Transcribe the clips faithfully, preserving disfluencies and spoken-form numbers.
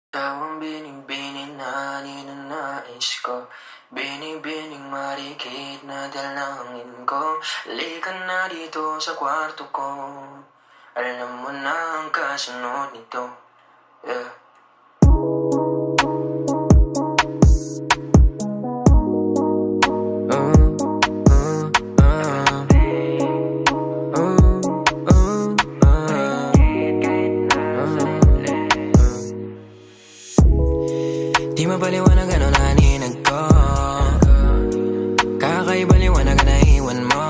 Ikaw ang bining-bining na ninanais ko, bining-bining marikit na dalangin ko. Halika na dito sa kwarto ko, alam mo na ang kasunod nito. Yeah. Di mapaliwanag ano na haninag ko, kakaibaliwanag na iwan mo.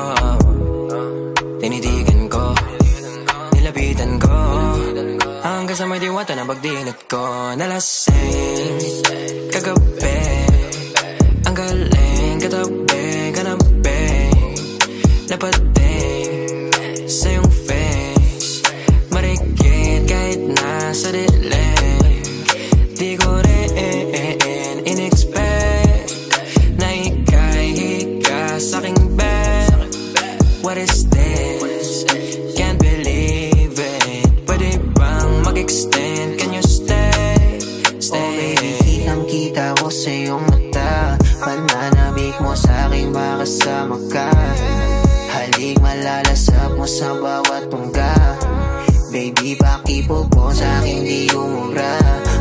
Tinitigan ko, nilapitan ko, hanggang sa may diwata na pagdinat ko. Nalasing kagabi, ang galing katabi, kanabi, napating sa iyong face, marikit kahit nasa dilim. Di ko rin in-expect na ika'y higa sa'king bed. What is this? Can't believe it. Pwede bang mag-extend? Can you stay? Stay. Oh baby, kitang-kita ko sa iyong mata, pananabik mo sa'king makasama ka. Halik malalasap mo sa bawat tungga. Baby, pakipo po sa'king di umura.